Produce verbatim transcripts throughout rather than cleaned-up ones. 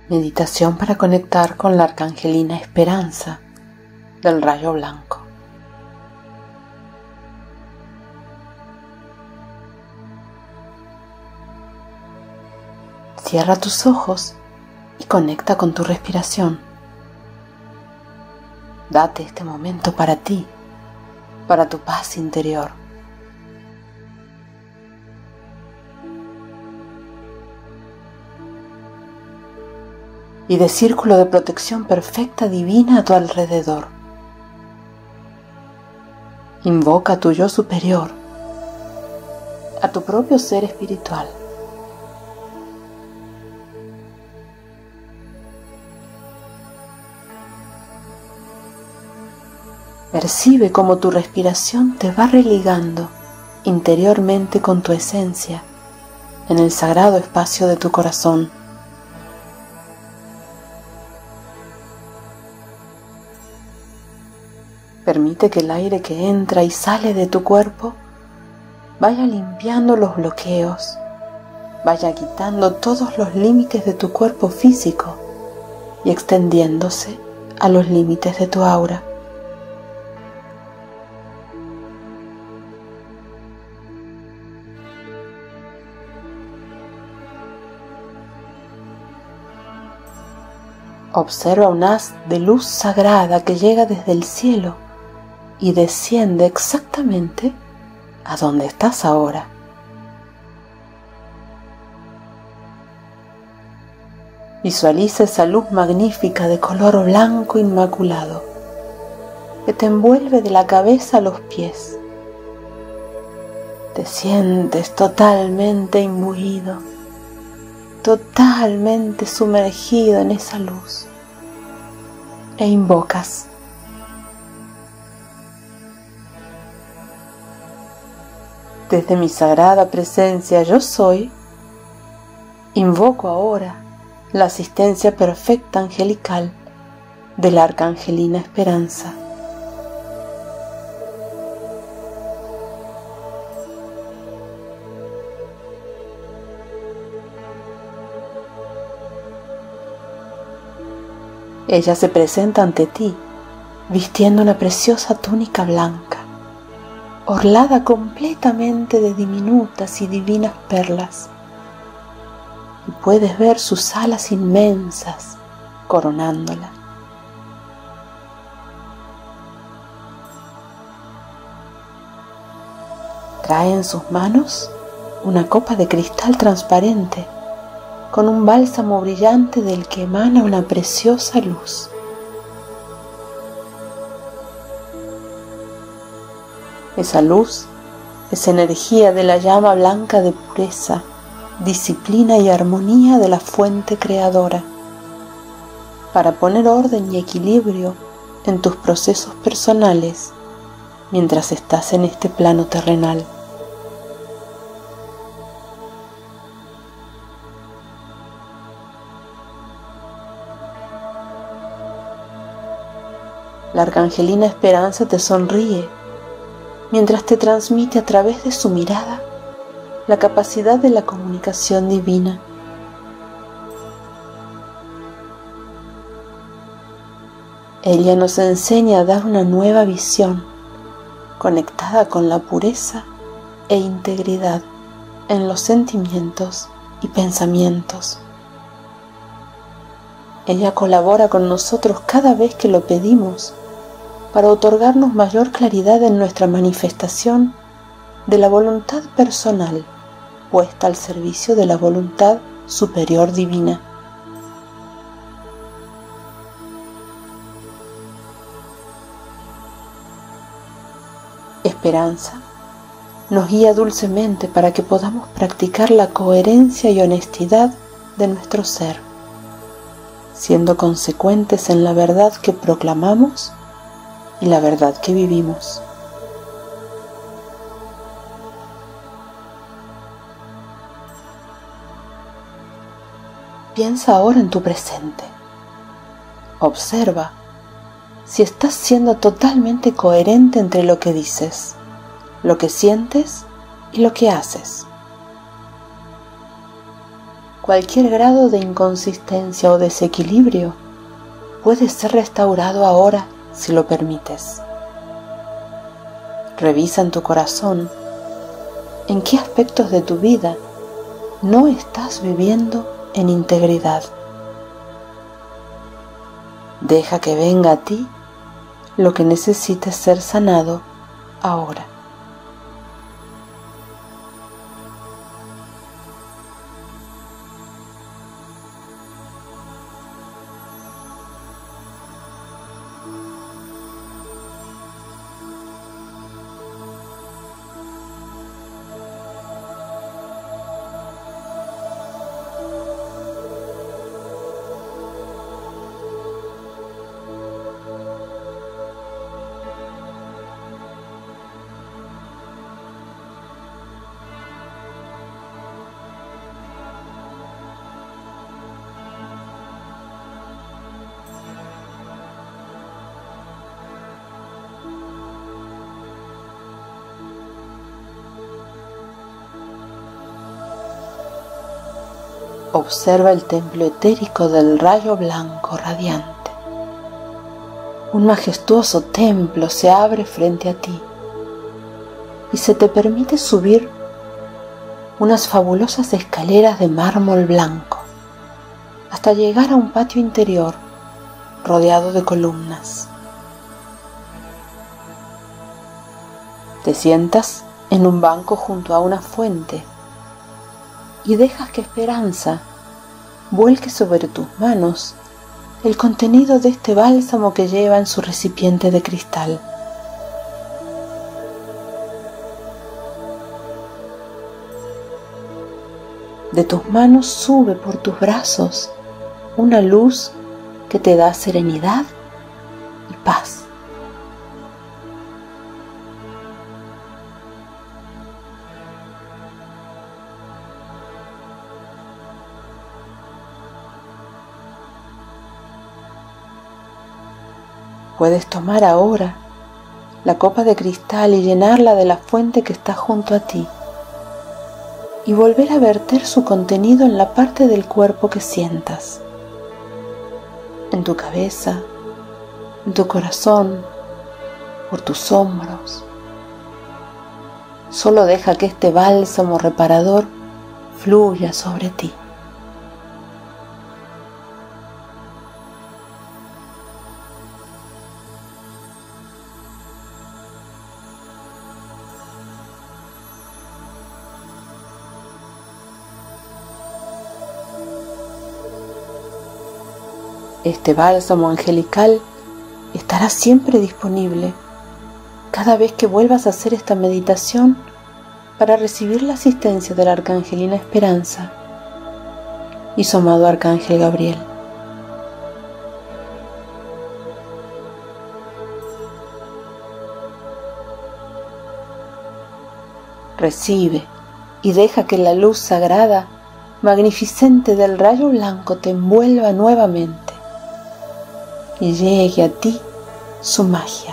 Meditación para conectar con la Arcangelina Esperanza del Rayo Blanco. Cierra tus ojos y conecta con tu respiración. Date este momento para ti, para tu paz interior. Y de círculo de protección perfecta divina a tu alrededor. Invoca a tu yo superior, a tu propio ser espiritual. Percibe cómo tu respiración te va religando interiormente con tu esencia en el sagrado espacio de tu corazón. Permite que el aire que entra y sale de tu cuerpo vaya limpiando los bloqueos, vaya quitando todos los límites de tu cuerpo físico y extendiéndose a los límites de tu aura. Observa un haz de luz sagrada que llega desde el cielo y desciende exactamente a donde estás ahora. Visualiza esa luz magnífica de color blanco inmaculado que te envuelve de la cabeza a los pies. Te sientes totalmente imbuido, totalmente sumergido en esa luz e invocas: desde mi sagrada presencia yo soy, invoco ahora la asistencia perfecta angelical de la Arcangelina Esperanza. Ella se presenta ante ti, vistiendo una preciosa túnica blanca, orlada completamente de diminutas y divinas perlas, y puedes ver sus alas inmensas coronándola. Trae en sus manos una copa de cristal transparente con un bálsamo brillante del que emana una preciosa luz. Esa luz es energía de la llama blanca de pureza, disciplina y armonía de la fuente creadora, para poner orden y equilibrio en tus procesos personales mientras estás en este plano terrenal. La Arcangelina Esperanza te sonríe mientras te transmite a través de su mirada la capacidad de la comunicación divina. Ella nos enseña a dar una nueva visión, conectada con la pureza e integridad en los sentimientos y pensamientos. Ella colabora con nosotros cada vez que lo pedimos para otorgarnos mayor claridad en nuestra manifestación de la voluntad personal puesta al servicio de la voluntad superior divina. Esperanza nos guía dulcemente para que podamos practicar la coherencia y honestidad de nuestro ser, siendo consecuentes en la verdad que proclamamos y la verdad que vivimos. Piensa ahora en tu presente. Observa si estás siendo totalmente coherente entre lo que dices, lo que sientes y lo que haces. cualquier grado de inconsistencia o desequilibrio puede ser restaurado ahora si lo permites. Revisa en tu corazón en qué aspectos de tu vida no estás viviendo en integridad. Deja que venga a ti lo que necesite ser sanado ahora. Observa el templo etérico del rayo blanco radiante. Un majestuoso templo se abre frente a ti y se te permite subir unas fabulosas escaleras de mármol blanco hasta llegar a un patio interior rodeado de columnas. Te sientas en un banco junto a una fuente y dejas que esperanza vuelque sobre tus manos el contenido de este bálsamo que lleva en su recipiente de cristal. De tus manos sube por tus brazos una luz que te da serenidad y paz. Puedes tomar ahora la copa de cristal y llenarla de la fuente que está junto a ti y volver a verter su contenido en la parte del cuerpo que sientas, en tu cabeza, en tu corazón, por tus hombros. Solo deja que este bálsamo reparador fluya sobre ti. Este bálsamo angelical estará siempre disponible cada vez que vuelvas a hacer esta meditación para recibir la asistencia de la Arcangelina Esperanza y su amado Arcángel Gabriel. Recibe y deja que la luz sagrada, magnificente del rayo blanco te envuelva nuevamente y llegue a ti su magia.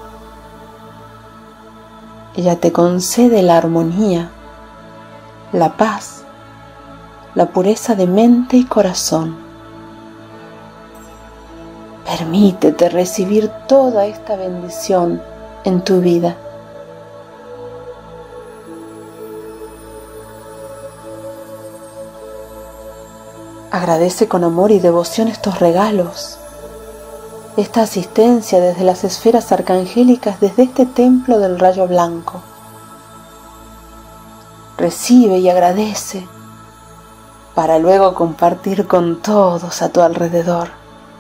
Ella te concede la armonía, la paz, la pureza de mente y corazón. Permítete recibir toda esta bendición en tu vida. Agradece con amor y devoción estos regalos, esta asistencia desde las esferas arcangélicas, desde este templo del rayo blanco. Recibe y agradece para luego compartir con todos a tu alrededor.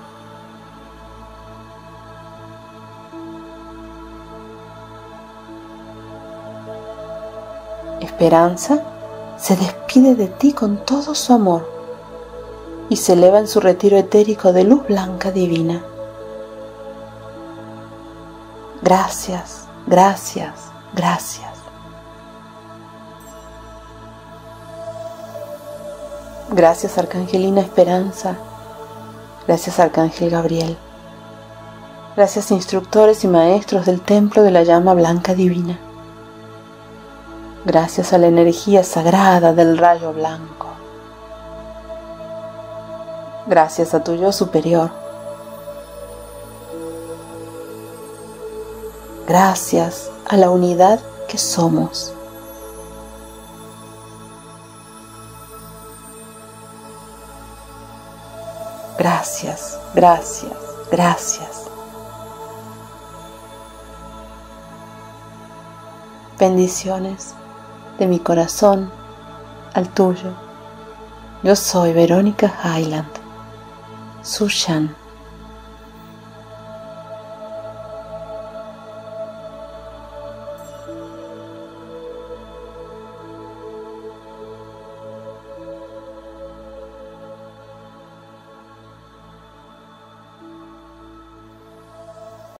Esperanza se despide de ti con todo su amor y se eleva en su retiro etérico de luz blanca divina. Gracias, gracias, gracias. Gracias, Arcangelina Esperanza. Gracias, Arcángel Gabriel. Gracias, instructores y maestros del Templo de la Llama Blanca Divina. Gracias a la energía sagrada del rayo blanco. Gracias a tu yo superior. Gracias a la unidad que somos. Gracias, gracias, gracias. Bendiciones de mi corazón al tuyo. Yo soy Verónica Hyland. Su Shan.